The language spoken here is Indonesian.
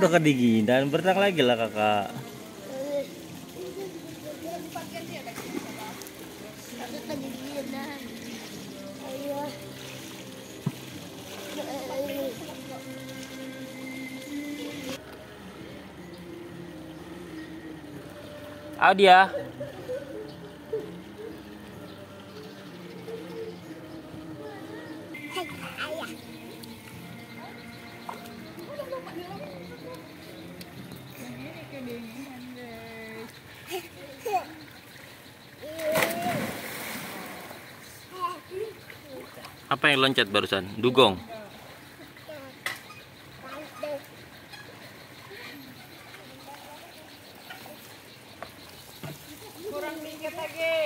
Udah kedinginan, berenang lagi lah kakak. Dia. Apa yang loncat barusan? Dugong. Kurang dikit lagi.